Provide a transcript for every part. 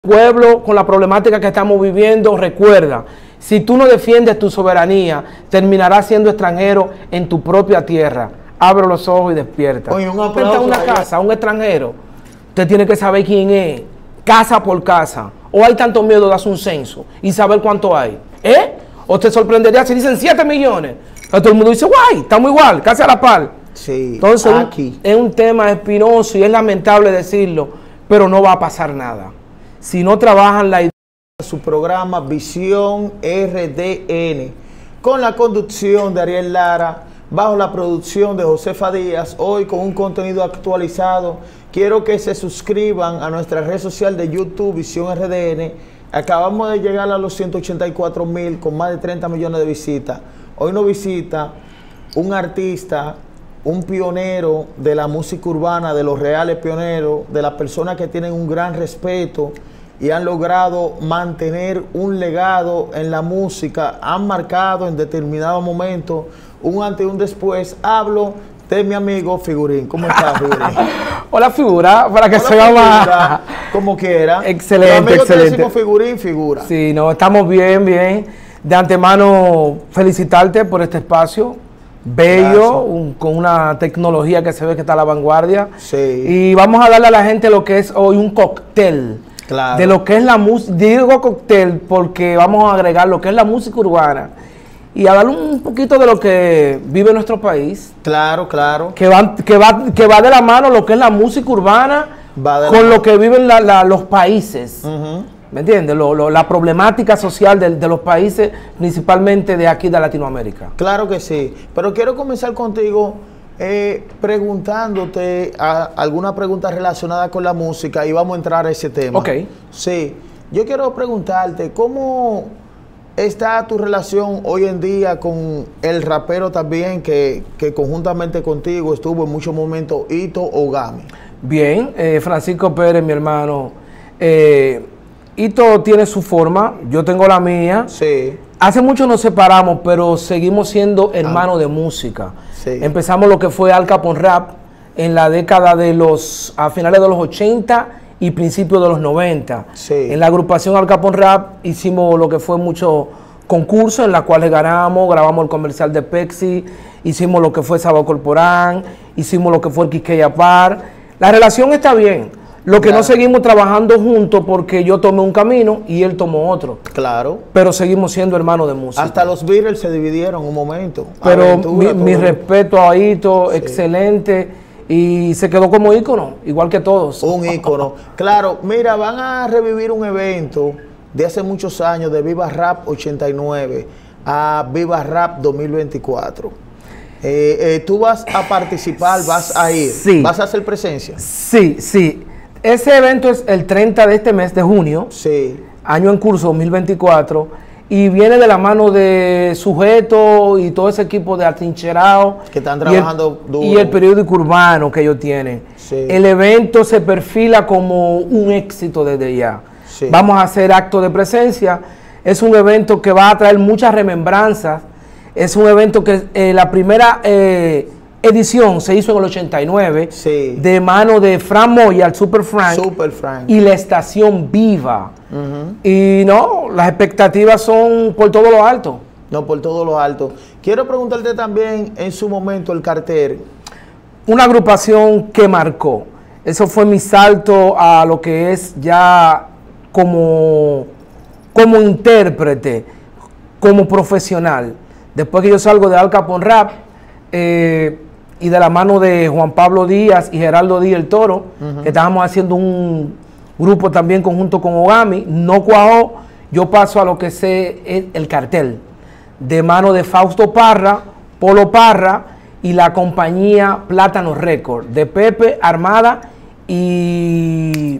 Pueblo, con la problemática que estamos viviendo, recuerda, si tú no defiendes tu soberanía, terminarás siendo extranjero en tu propia tierra. Abre los ojos y despierta. Oye, un aplauso. Frente a una casa, a un extranjero, usted tiene que saber quién es, casa por casa. O hay tanto miedo de hacer un censo y saber cuánto hay. O te sorprendería si dicen 7 millones. Pero todo el mundo dice, guay, estamos igual, casi a la par. Sí, entonces aquí es un tema espinoso y es lamentable decirlo, pero no va a pasar nada. Si no trabajan la idea. Su programa Visión RDN, con la conducción de Ariel Lara, bajo la producción de Josefa Díaz, hoy con un contenido actualizado. Quiero que se suscriban a nuestra red social de YouTube, Visión RDN. Acabamos de llegar a los 184,000 con más de 30 millones de visitas. Hoy nos visita un artista, un pionero de la música urbana, de los reales pioneros, de las personas que tienen un gran respeto y han logrado mantener un legado en la música, han marcado en determinado momento un antes y un después. Hablo de mi amigo Figurín. ¿Cómo estás, Figurín? Hola, figura, para que se llama como quiera. Excelente, excelente. Decimos Figurín, figura. Sí, no, estamos bien, bien. De antemano, felicitarte por este espacio bello, con una tecnología que se ve que está a la vanguardia. Sí. Y vamos a darle a la gente lo que es hoy un cóctel. Claro. De lo que es la música. Digo cóctel porque vamos a agregar lo que es la música urbana y a darle un poquito de lo que vive nuestro país. Claro, claro. Que va de la mano lo que es la música urbana con lo que viven los países. ¿Me entiendes? La problemática social de los países, principalmente de aquí de Latinoamérica. Claro que sí. Pero quiero comenzar contigo preguntándote alguna pregunta relacionada con la música y vamos a entrar a ese tema. Ok. Sí. Yo quiero preguntarte, ¿cómo está tu relación hoy en día con el rapero también que conjuntamente contigo estuvo en muchos momentos, Hito Ogami? Bien, Francisco Pérez, mi hermano. Hito tiene su forma, yo tengo la mía. Sí. Hace mucho nos separamos, pero seguimos siendo hermanos de música. Sí. Empezamos lo que fue Al Capone Rap en la década a finales de los 80 y principios de los 90. Sí. En la agrupación Al Capone Rap hicimos lo que fue muchos concursos en los cuales ganamos, grabamos el comercial de Pepsi, hicimos lo que fue Sabor Corporán, hicimos lo que fue el Quisqueya Par. La relación está bien. Lo que no seguimos trabajando juntos porque yo tomé un camino y él tomó otro. Claro. Pero seguimos siendo hermanos de música. Hasta los Beatles se dividieron un momento. Pero Aventura, mi respeto a Hito, sí, excelente. Y se quedó como ícono, igual que todos. Un ícono. Claro, mira, van a revivir un evento de hace muchos años de Viva Rap 89 a Viva Rap 2024. ¿Tú vas a participar, vas a ir? Sí. ¿Vas a hacer presencia? Sí, sí. Ese evento es el 30 de este mes de junio, sí, año en curso 2024, y viene de la mano de Sujeto y todo ese equipo de atrincherados que están trabajando duro. Y el periódico urbano que ellos tienen. Sí. El evento se perfila como un éxito desde ya. Sí. Vamos a hacer acto de presencia. Es un evento que va a traer muchas remembranzas. Es un evento que la primera edición se hizo en el 89, sí, de mano de Fran Moya, el Super Frank, y la estación Viva. Y no, las expectativas son por todo lo alto. No, por todo lo alto. Quiero preguntarte también, en su momento, el Cartel. Una agrupación que marcó. Eso fue mi salto a lo que es ya como intérprete, como profesional. Después que yo salgo de Al Capone Rap, y de la mano de Juan Pablo Díaz y Geraldo Díaz el Toro, que estábamos haciendo un grupo también conjunto con Ogami, no cuajó, yo paso a lo que es el Cartel, de mano de Fausto Parra, Polo Parra y la compañía Plátano Record, de Pepe Armada y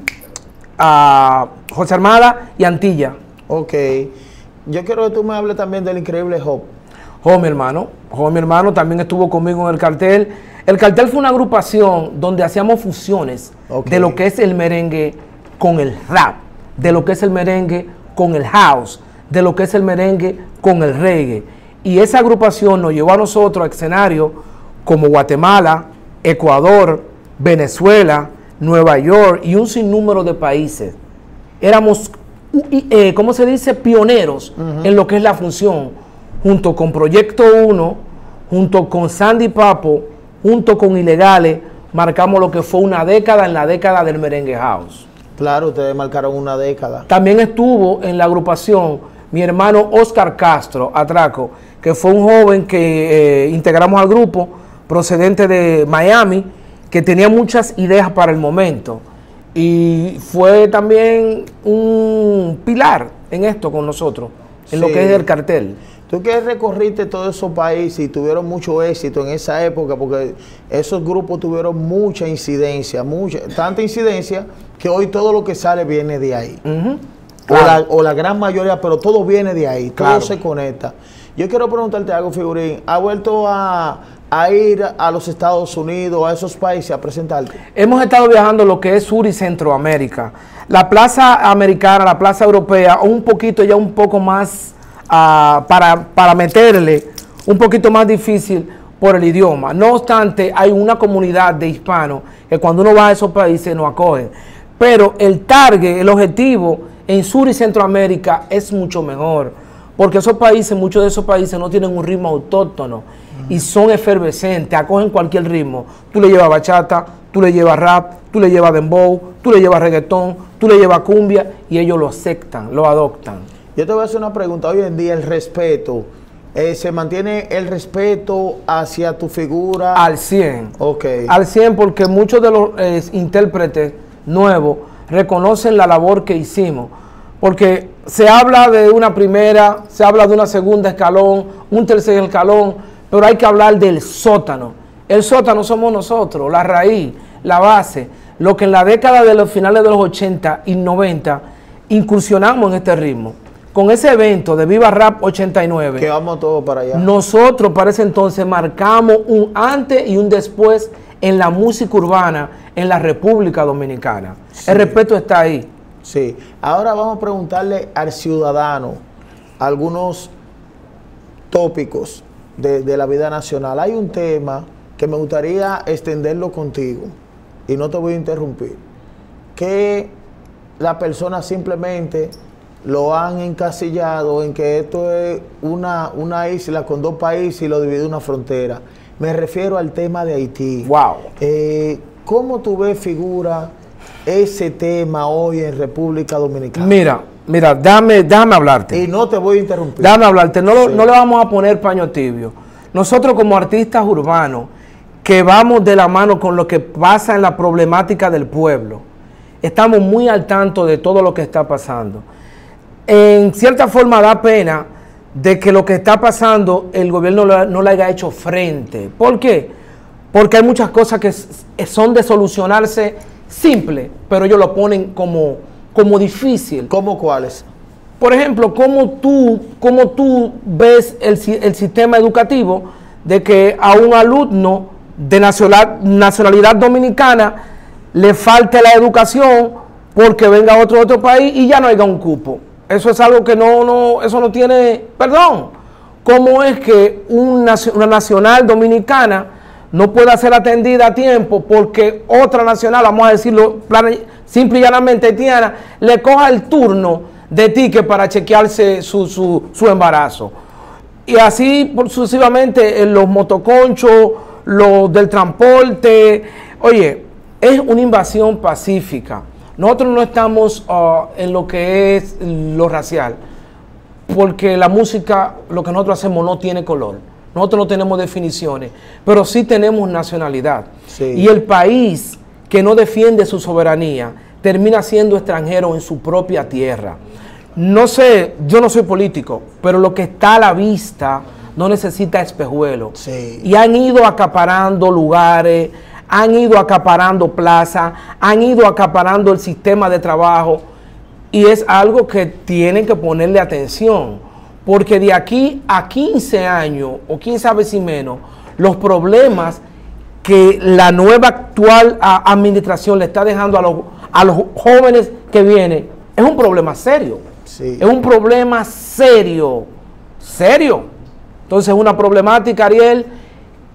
José Armada y Antilla. Ok. Yo quiero que tú me hables también del increíble Job. Mi hermano también estuvo conmigo en el Cartel. El Cartel fue una agrupación donde hacíamos fusiones de lo que es el merengue con el rap, de lo que es el merengue con el house, de lo que es el merengue con el reggae. Y esa agrupación nos llevó a nosotros a escenarios como Guatemala, Ecuador, Venezuela, Nueva York y un sinnúmero de países. éramos, ¿cómo se dice?, pioneros en lo que es la función, junto con Proyecto 1, junto con Sandy Papo, junto con Ilegales, marcamos lo que fue una década en la década del merengue house. Claro, ustedes marcaron una década. También estuvo en la agrupación mi hermano Oscar Castro, Atraco, que fue un joven que integramos al grupo, procedente de Miami, que tenía muchas ideas para el momento. Y fue también un pilar en esto con nosotros, en lo que es el cartel. Tú que recorriste todos esos países y tuvieron mucho éxito en esa época, porque esos grupos tuvieron mucha incidencia, tanta incidencia que hoy todo lo que sale viene de ahí. Claro. O la gran mayoría, pero todo viene de ahí, todo se conecta. Yo quiero preguntarte algo, Figurín. ¿Has vuelto a ir a los Estados Unidos, a esos países, a presentarte? Hemos estado viajando lo que es Sur y Centroamérica. La plaza americana, la plaza europea, un poco más para meterle, un poquito más difícil por el idioma. No obstante, hay una comunidad de hispanos que cuando uno va a esos países nos acogen. Pero el target, el objetivo en Sur y Centroamérica es mucho mejor. Porque esos países, muchos de esos países no tienen un ritmo autóctono y son efervescentes, acogen cualquier ritmo. Tú le llevas bachata, tú le llevas rap, tú le llevas dembow, tú le llevas reggaetón, tú le llevas cumbia y ellos lo aceptan, lo adoptan. Yo te voy a hacer una pregunta. Hoy en día el respeto, ¿se mantiene el respeto hacia tu figura? Al 100. Ok. Al 100 porque muchos de los intérpretes nuevos reconocen la labor que hicimos. Porque se habla de una primera, se habla de una segunda escalón, un tercer escalón, pero hay que hablar del sótano. El sótano somos nosotros, la raíz, la base, lo que en la década de los finales de los 80 y 90 incursionamos en este ritmo. Con ese evento de Viva Rap 89, que vamos todos para allá. Nosotros para ese entonces marcamos un antes y un después en la música urbana en la República Dominicana. Sí. El respeto está ahí. Sí. Ahora vamos a preguntarle al ciudadano algunos tópicos de la vida nacional. Hay un tema que me gustaría extenderlo contigo y no te voy a interrumpir. Que la persona simplemente lo han encasillado en que esto es una isla con dos países y lo divide una frontera. Me refiero al tema de Haití. Wow. ¿Cómo tú ves figura ese tema hoy en República Dominicana? Mira, déjame hablarte. Y no te voy a interrumpir. Déjame hablarte, no le vamos a poner paño tibio. Nosotros como artistas urbanos, que vamos de la mano con lo que pasa en la problemática del pueblo, estamos muy al tanto de todo lo que está pasando. En cierta forma da pena de que lo que está pasando el gobierno no le haya hecho frente. ¿Por qué? Porque hay muchas cosas que son de solucionarse simple, pero ellos lo ponen como difícil. ¿Cómo cuáles? Por ejemplo, ¿cómo tú ves el sistema educativo de que a un alumno de nacionalidad dominicana le falte la educación porque venga otro país y ya no haya un cupo? Eso es algo que eso no tiene perdón. ¿Cómo es que una nacional dominicana no pueda ser atendida a tiempo porque otra nacional, vamos a decirlo simple y llanamente haitiana, le coja el turno de ticket para chequearse su embarazo? Y así sucesivamente los motoconchos, los del transporte. Oye, es una invasión pacífica. Nosotros no estamos en lo que es lo racial, porque la música, lo que nosotros hacemos no tiene color. Nosotros no tenemos definiciones, pero sí tenemos nacionalidad. Sí. Y el país que no defiende su soberanía termina siendo extranjero en su propia tierra. No sé, yo no soy político, pero lo que está a la vista no necesita espejuelo. Sí. Y han ido acaparando lugares, han ido acaparando plazas, han ido acaparando el sistema de trabajo, y es algo que tienen que ponerle atención, porque de aquí a 15 años, o quién sabe si menos, los problemas que la nueva actual administración le está dejando a los jóvenes que vienen, es un problema serio. Sí. Es un problema serio, serio. Entonces es una problemática, Ariel,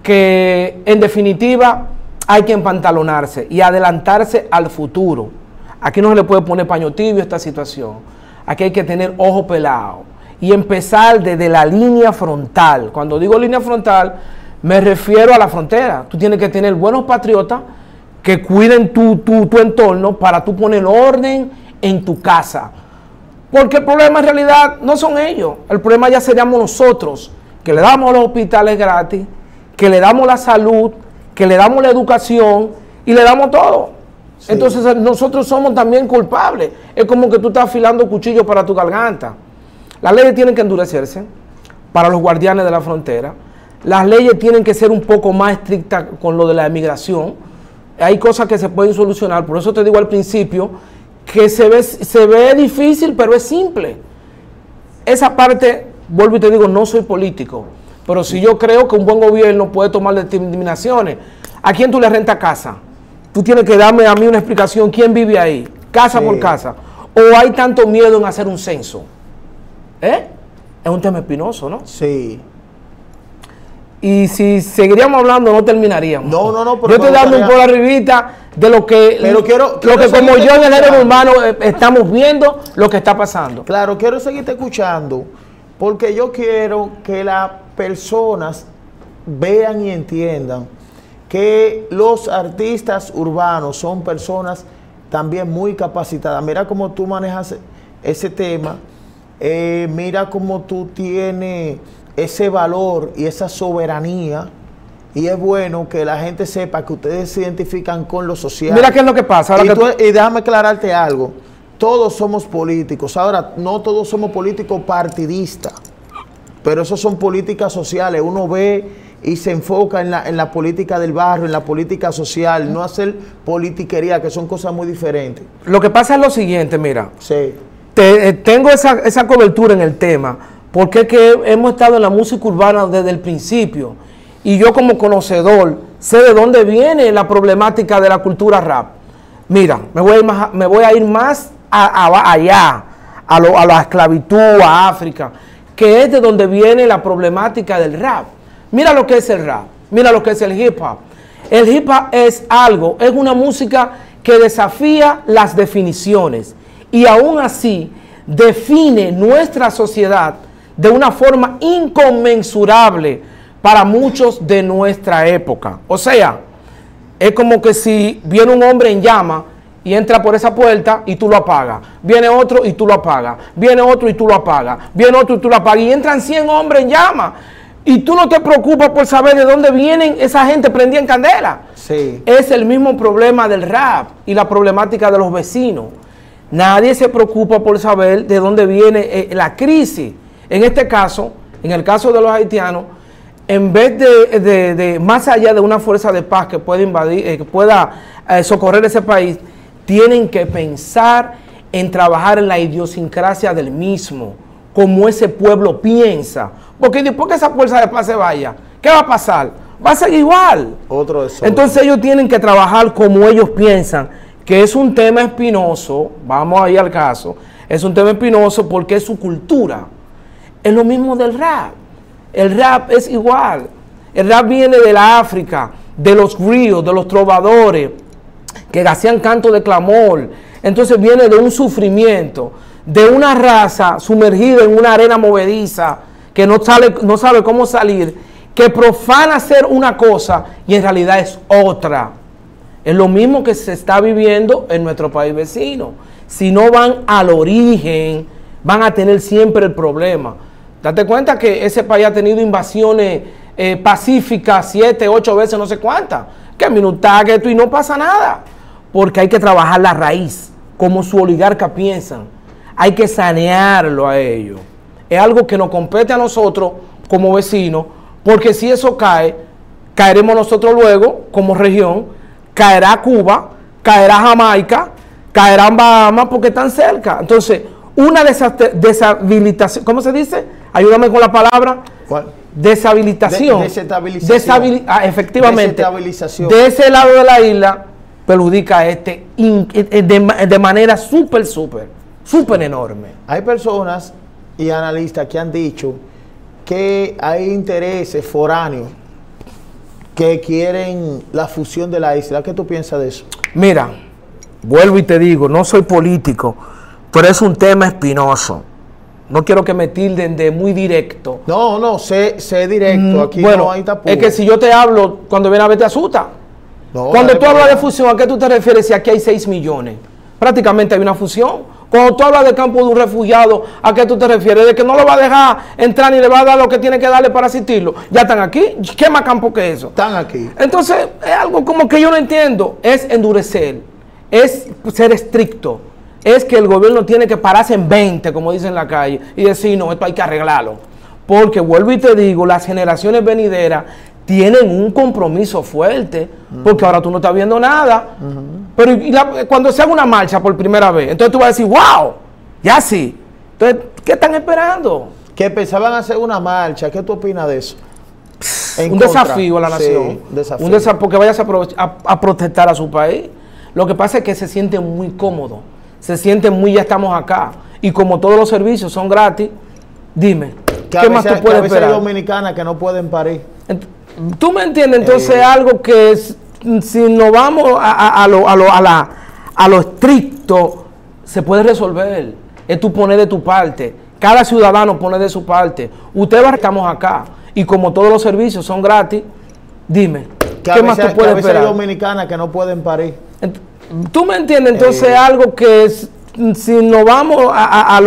que en definitiva hay que empantalonarse y adelantarse al futuro. Aquí no se le puede poner paño tibio a esta situación. Aquí hay que tener ojo pelado y empezar desde la línea frontal. Cuando digo línea frontal, me refiero a la frontera. Tú tienes que tener buenos patriotas que cuiden tu entorno para tú poner orden en tu casa. Porque el problema en realidad no son ellos. El problema ya seríamos nosotros, que le damos los hospitales gratis, que le damos la salud, que le damos la educación y le damos todo. Sí. Entonces nosotros somos también culpables. Es como que tú estás afilando cuchillos para tu garganta. Las leyes tienen que endurecerse para los guardianes de la frontera. Las leyes tienen que ser un poco más estrictas con lo de la emigración. Hay cosas que se pueden solucionar. Por eso te digo al principio que se ve difícil, pero es simple. Esa parte, vuelvo y te digo, no soy político, pero si yo creo que un buen gobierno puede tomar determinaciones. ¿A quién tú le rentas casa? Tú tienes que darme a mí una explicación, ¿quién vive ahí? Casa por casa. ¿O hay tanto miedo en hacer un censo? Es un tema espinoso, ¿no? Sí. Y si seguiríamos hablando, no terminaríamos. No, pero yo estoy dando un poco arribita de lo que, quiero como yo en el género humano estamos viendo lo que está pasando. Claro, quiero seguirte escuchando, porque yo quiero que las personas vean y entiendan que los artistas urbanos son personas también muy capacitadas. Mira cómo tú manejas ese tema, mira cómo tú tienes ese valor y esa soberanía, y es bueno que la gente sepa que ustedes se identifican con lo social. Mira qué es lo que pasa. Y déjame aclararte algo, todos somos políticos. Ahora, no todos somos políticos partidistas, pero eso son políticas sociales. Uno ve y se enfoca en la política del barrio, en la política social, no hacer politiquería, que son cosas muy diferentes. Lo que pasa es lo siguiente, mira. Sí. Tengo esa cobertura en el tema, porque es que hemos estado en la música urbana desde el principio. Y yo como conocedor sé de dónde viene la problemática de la cultura rap. Mira, me voy a ir más allá, a la esclavitud, a África, que es de donde viene la problemática del rap. Mira lo que es el rap, mira lo que es el hip hop. El hip hop es una música que desafía las definiciones y aún así define nuestra sociedad de una forma inconmensurable para muchos de nuestra época. O sea, es como que si viene un hombre en llama y entra por esa puerta y tú lo apagas. Viene otro y tú lo apagas. Viene otro y tú lo apagas. Viene otro y tú lo apagas. Y entran 100 hombres en llama. Y tú no te preocupas por saber de dónde vienen esa gente prendida en candela. Sí. Es el mismo problema del rap y la problemática de los vecinos. Nadie se preocupa por saber de dónde viene la crisis. En este caso, en el caso de los haitianos, en vez de más allá de una fuerza de paz que pueda invadir, que pueda socorrer ese país, tienen que pensar en trabajar en la idiosincrasia del mismo, como ese pueblo piensa. Porque después que esa fuerza de paz se vaya, ¿qué va a pasar? Va a seguir igual. Otro de esos. Entonces ellos tienen que trabajar como ellos piensan, que es un tema espinoso. Vamos ahí al caso. Es un tema espinoso porque es su cultura. Es lo mismo del rap. El rap es igual. El rap viene de la África, de los ríos, de los trovadores, que hacían canto de clamor. Entonces viene de un sufrimiento, de una raza sumergida en una arena movediza, que no sabe cómo salir, que profana hacer una cosa y en realidad es otra. Es lo mismo que se está viviendo en nuestro país vecino. Si no van al origen, van a tener siempre el problema. Date cuenta que ese país ha tenido invasiones pacíficas 7, 8 veces, no sé cuántas. Que minutaje esto y no pasa nada. Porque hay que trabajar la raíz, como su oligarca piensan. Hay que sanearlo a ellos. Es algo que nos compete a nosotros como vecinos, porque si eso cae, caeremos nosotros luego como región, caerá Cuba, caerá Jamaica, caerán Bahamas porque están cerca. Entonces, una deshabilitación, ¿cómo se dice? Ayúdame con la palabra. ¿Cuál? Deshabilitación. Desestabilización. Efectivamente. Desestabilización. De ese lado de la isla perjudica a de manera súper enorme. Hay personas y analistas que han dicho que hay intereses foráneos que quieren la fusión de la isla. ¿Qué tú piensas de eso? Mira, vuelvo y te digo, no soy político, pero es un tema espinoso. No quiero que me tilden de muy directo. No, sé directo. Aquí bueno, no hay tapujos. es que si yo te hablo, cuando viene a ver te asusta. No, cuando tú hablas de fusión, ¿a qué tú te refieres si aquí hay 6 millones? Prácticamente hay una fusión. Cuando tú hablas del campo de un refugiado, ¿a qué tú te refieres? ¿De que no lo va a dejar entrar ni le va a dar lo que tiene que darle para asistirlo? Ya están aquí. ¿Qué más campo que eso? Están aquí. Entonces, es algo como que yo no entiendo. Es endurecer, es ser estricto, es que el gobierno tiene que pararse en 20, como dicen en la calle, y decir, no, esto hay que arreglarlo. Porque, vuelvo y te digo, las generaciones venideras tienen un compromiso fuerte, porque ahora tú no estás viendo nada. Pero cuando se haga una marcha por primera vez, entonces tú vas a decir, wow, ya sí. Entonces, ¿qué están esperando? Que pensaban hacer una marcha. ¿Qué tú opinas de eso? Un desafío a la nación. Desafío. Porque vayas a protestar a su país. Lo que pasa es que se sienten muy cómodos. Se sienten muy, ya estamos acá. Y como todos los servicios son gratis, dime, ¿qué más tú puedes esperar? Hay dominicanas que no pueden parir. ¿Tú me entiendes? Entonces algo que si nos vamos a lo estricto, se puede resolver. Es tú poner de tu parte. Cada ciudadano pone de su parte. Estamos acá. Y como todos los servicios son gratis, dime, ¿qué más tú puedes esperar? Hay dominicanas que no pueden parir. ¿Tú me entiendes? Entonces algo que si nos vamos a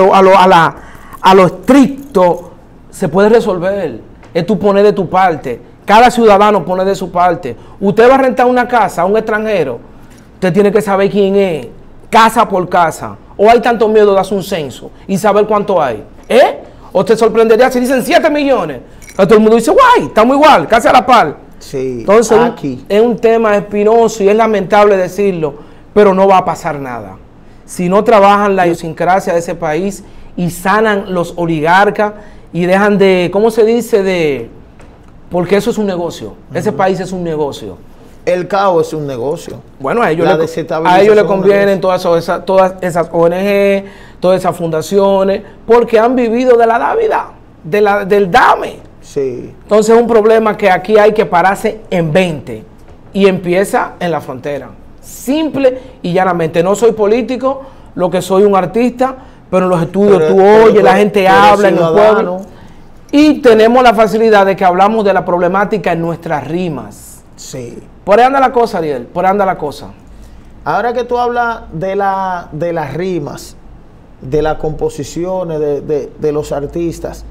lo estricto, se puede resolver. Es tú poner de tu parte. Cada ciudadano pone de su parte. Usted va a rentar una casa a un extranjero, usted tiene que saber quién es, casa por casa. O hay tanto miedo de hacer un censo y saber cuánto hay. O te sorprendería si dicen 7 millones. Entonces todo el mundo dice, guay, estamos igual, casi a la par. Sí, entonces aquí es un tema espinoso y es lamentable decirlo, pero no va a pasar nada. Si no trabajan la idiosincrasia de ese país y sanan los oligarcas y dejan de, ¿cómo se dice? Porque eso es un negocio. Ese país es un negocio. El caos es un negocio. Bueno, a ellos le convienen todas esas ONG, todas esas fundaciones, porque han vivido de la dávida, del dame. Sí. Entonces es un problema que aquí hay que pararse en 20 y empieza en la frontera. Simple y llanamente. No soy político, lo que soy un artista, pero en los estudios tú oyes, la gente habla en el pueblo. Y tenemos la facilidad de que hablamos de la problemática en nuestras rimas. Sí. Por ahí anda la cosa, Ariel, por ahí anda la cosa. Ahora que tú hablas de las rimas, de las composiciones, de los artistas,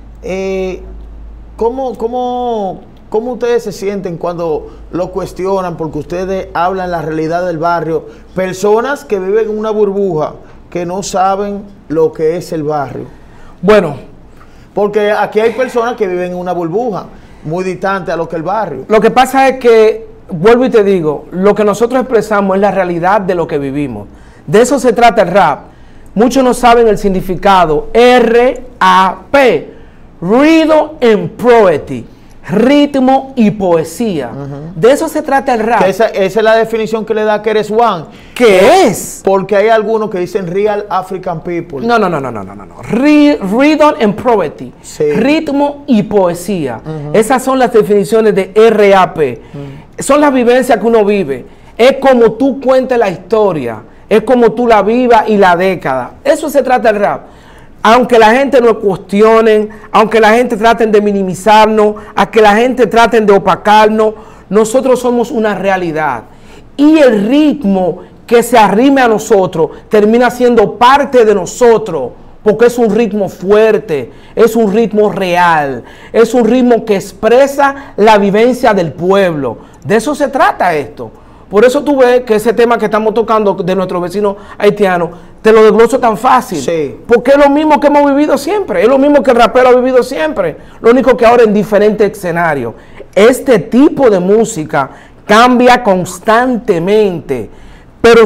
¿cómo ustedes se sienten cuando lo cuestionan? Porque ustedes hablan la realidad del barrio. Personas que viven en una burbuja, que no saben lo que es el barrio. Bueno, porque aquí hay personas que viven en una burbuja, muy distante a lo que el barrio. Lo que pasa es que, vuelvo y te digo, lo que nosotros expresamos es la realidad de lo que vivimos. De eso se trata el rap. Muchos no saben el significado. R-A-P. Rhythm and Poetry. Ritmo y poesía. De eso se trata el rap. Esa es la definición que le da Keres One. ¿Qué es? Porque hay algunos que dicen Real African People. No. Rhythm and Poetry. Sí. Ritmo y poesía. Esas son las definiciones de RAP. Son las vivencias que uno vive. Es como tú cuentes la historia. Es como tú la vivas y la década. Eso se trata el rap. Aunque la gente nos cuestionen, aunque la gente traten de minimizarnos, a que la gente traten de opacarnos, nosotros somos una realidad. Y el ritmo que se arrime a nosotros termina siendo parte de nosotros, porque es un ritmo fuerte, es un ritmo real, es un ritmo que expresa la vivencia del pueblo. De eso se trata esto. Por eso tú ves que ese tema que estamos tocando de nuestros vecinos haitianos, te lo desgloso tan fácil. Sí. Porque es lo mismo que hemos vivido siempre, es lo mismo que el rapero ha vivido siempre. Lo único que ahora en diferentes escenarios. Este tipo de música cambia constantemente, pero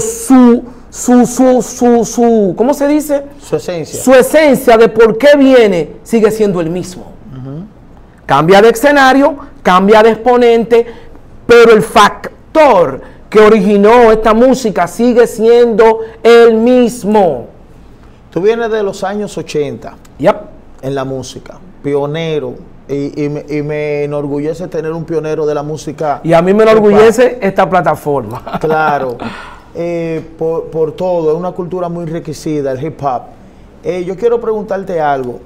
¿cómo se dice? Su esencia. Su esencia de por qué viene sigue siendo el mismo. Cambia de escenario, cambia de exponente, pero el factor que originó esta música sigue siendo el mismo. Tú vienes de los años 80 Yep. en la música, pionero, y me enorgullece tener un pionero de la música. Y a mí me enorgullece esta plataforma. Claro. por todo, es una cultura muy enriquecida, el hip hop. Yo quiero preguntarte algo.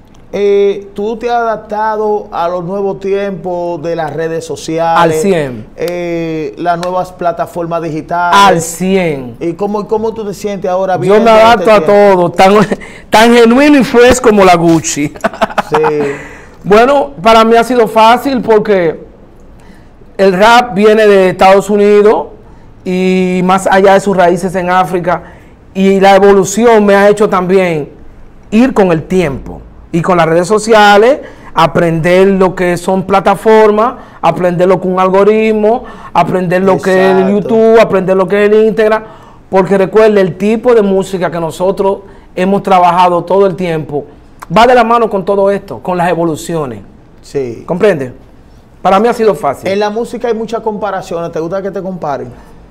¿Tú te has adaptado a los nuevos tiempos de las redes sociales? Al 100. Las nuevas plataformas digitales. Al 100. ¿Y cómo tú te sientes ahora? Yo me adapto a todo, tan genuino y fresh como la Gucci. Sí. Bueno, para mí ha sido fácil porque el rap viene de Estados Unidos y más allá de sus raíces en África, y la evolución me ha hecho también ir con el tiempo y con las redes sociales, aprender lo que son plataformas, aprender lo que es un algoritmo, aprender lo que es el YouTube, aprender lo que es el Instagram, porque recuerde, el tipo de música que nosotros hemos trabajado todo el tiempo va de la mano con todo esto, con las evoluciones. Sí. ¿Comprende? Para mí ha sido fácil. En la música hay muchas comparaciones. ¿Te gusta que te comparen?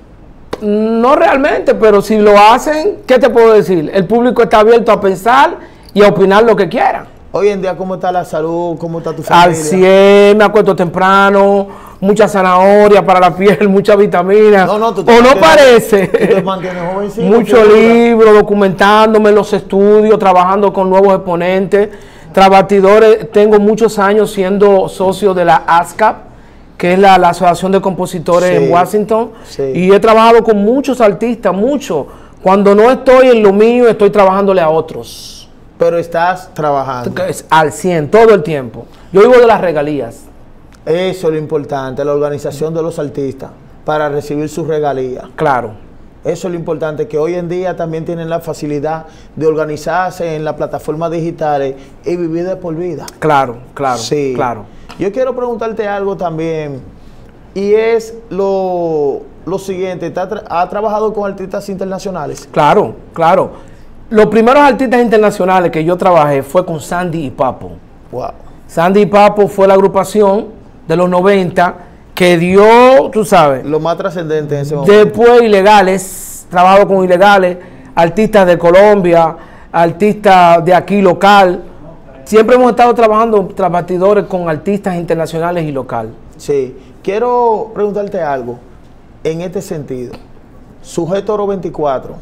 No realmente, pero si lo hacen, ¿qué te puedo decir? El público está abierto a pensar y a opinar lo que quiera. Hoy en día, ¿cómo está la salud? ¿Cómo está tu familia? Al 100, me acuesto temprano, mucha zanahoria para la piel, mucha vitamina. No, ¿O no parece? Tú te mantienes jovencito. Mucho libro, documentándome en los estudios, trabajando con nuevos exponentes, trabatidores. Tengo muchos años siendo socio de la ASCAP, que es la Asociación de Compositores en Washington. Sí. Y he trabajado con muchos artistas, muchos. Cuando no estoy en lo mío, estoy trabajándole a otros. Pero estás trabajando. Al 100, todo el tiempo. Yo vivo de las regalías. Eso es lo importante, la organización de los artistas para recibir sus regalías. Claro. Eso es lo importante, que hoy en día también tienen la facilidad de organizarse en las plataformas digitales y vivir de por vida. Claro, claro, sí. Claro. Yo quiero preguntarte algo también, y es lo siguiente. ¿Has trabajado con artistas internacionales? Claro, claro. Los primeros artistas internacionales que yo trabajé fue con Sandy y Papo. Wow. Sandy y Papo fue la agrupación de los 90 que dio, tú sabes, lo más trascendente en ese momento. Después Ilegales, trabajo con Ilegales, artistas de Colombia, artistas de aquí local. Siempre hemos estado trabajando tras bastidores con artistas internacionales y local. Sí. Quiero preguntarte algo en este sentido. Sujeto Oro 24.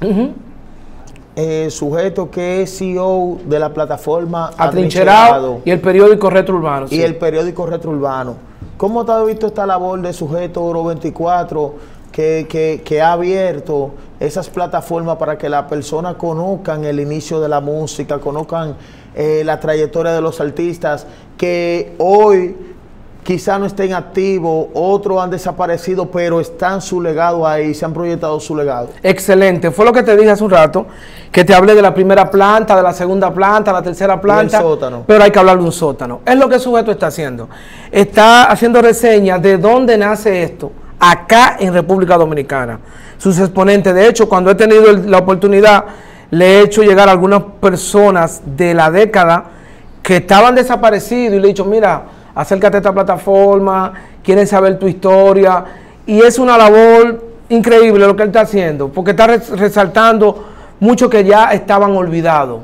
Sujeto que es CEO de la plataforma Atrincherado y el periódico Retro Urbano. Y el periódico Retro Urbano. ¿Cómo te has visto esta labor de Sujeto Oro 24 que ha abierto esas plataformas para que las personas conozcan el inicio de la música, conozcan la trayectoria de los artistas que hoy quizá no estén activos, otros han desaparecido, pero están su legado ahí, se han proyectado su legado? Excelente, fue lo que te dije hace un rato, que te hablé de la primera planta, de la segunda planta, la tercera planta, y el sótano. Pero hay que hablar de un sótano. Es lo que el Sujeto está haciendo. Está haciendo reseñas de dónde nace esto, acá en República Dominicana. Sus exponentes, de hecho, cuando he tenido la oportunidad, le he hecho llegar a algunas personas de la década que estaban desaparecidos y le he dicho, mira, acércate a esta plataforma, quieren saber tu historia, y es una labor increíble lo que él está haciendo, porque está resaltando mucho que ya estaban olvidados,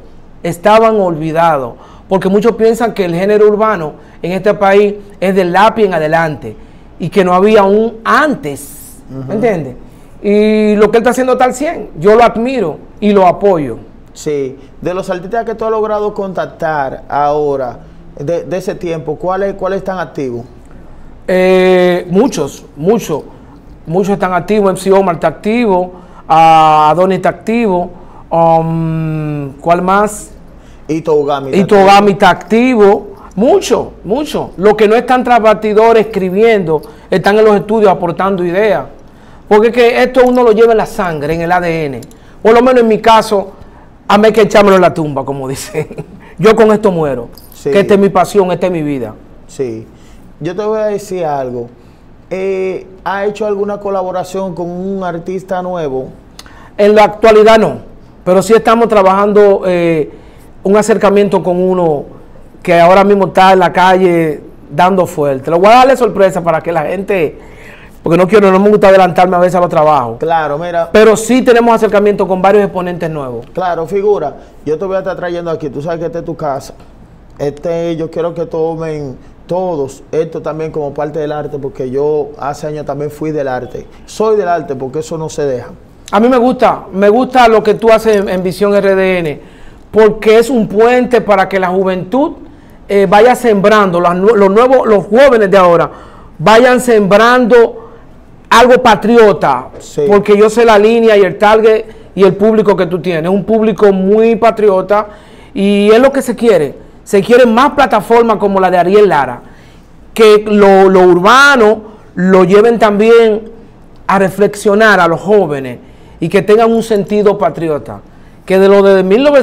porque muchos piensan que el género urbano en este país es del lápiz en adelante, y que no había un antes, ¿me entiendes? Y lo que él está haciendo está al 100, yo lo admiro y lo apoyo. Sí, de los artistas que tú has logrado contactar ahora, de ese tiempo, ¿cuáles están activos? Muchos están activos. MC Omar está activo, Adonis está activo, ¿cuál más? Ito Gami está activo, mucho. Los que no están tras bastidores escribiendo, están en los estudios aportando ideas, porque es que esto uno lo lleva en la sangre, en el ADN, por lo menos en mi caso, a mí hay que echármelo en la tumba, como dicen. Yo con esto muero. Sí. Que esta es mi pasión, esta es mi vida. Sí. Yo te voy a decir algo. ¿Ha hecho alguna colaboración con un artista nuevo? En la actualidad no, pero sí estamos trabajando un acercamiento con uno que ahora mismo está en la calle dando fuerte. Lo voy a darle sorpresa para que la gente, porque no me gusta adelantarme a veces a los trabajos. Claro, mira. Pero sí tenemos acercamiento con varios exponentes nuevos. Claro, figura. Yo te voy a estar trayendo aquí, tú sabes que esta es tu casa. Yo quiero que tomen todos esto también como parte del arte, porque yo hace años también fui del arte. Soy del arte porque eso no se deja. A mí me gusta lo que tú haces en Visión RDN, porque es un puente para que la juventud vaya sembrando, los jóvenes de ahora vayan sembrando algo patriota, sí. Porque yo sé la línea y el target y el público que tú tienes, un público muy patriota, y es lo que se quiere. Se quieren más plataformas como la de Ariel Lara, que lo urbano lo lleven también a reflexionar a los jóvenes y que tengan un sentido patriota. Que de lo de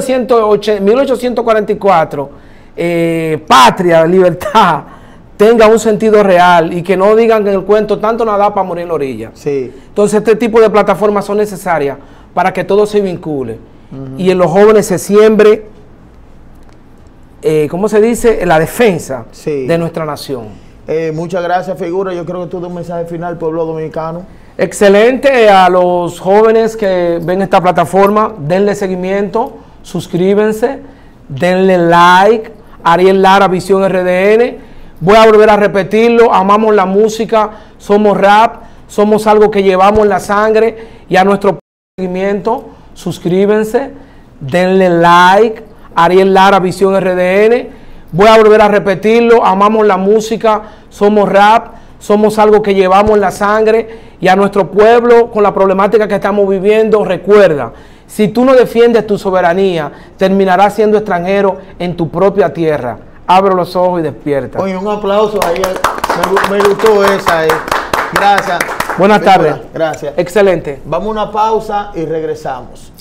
1844, patria, libertad, tenga un sentido real y que no digan que en el cuento tanto nada para morir en la orilla. Sí. Entonces este tipo de plataformas son necesarias para que todo se vincule y en los jóvenes se siembre, ¿cómo se dice? La defensa de nuestra nación. Muchas gracias, figura. Yo creo que tú das un mensaje final, pueblo dominicano. Excelente. A los jóvenes que ven esta plataforma, denle seguimiento, suscríbanse, denle like. Ariel Lara, Visión RDN. Voy a volver a repetirlo: amamos la música, somos rap, somos algo que llevamos en la sangre. Y a nuestro seguimiento, suscríbanse, denle like. Ariel Lara, Visión RDN. Voy a volver a repetirlo: amamos la música, somos rap, somos algo que llevamos en la sangre. Y a nuestro pueblo, con la problemática que estamos viviendo, recuerda: si tú no defiendes tu soberanía, terminarás siendo extranjero en tu propia tierra. Abre los ojos y despierta. Oye, un aplauso ahí. Me gustó esa. Gracias. Buenas tardes. Gracias. Excelente. Vamos a una pausa y regresamos.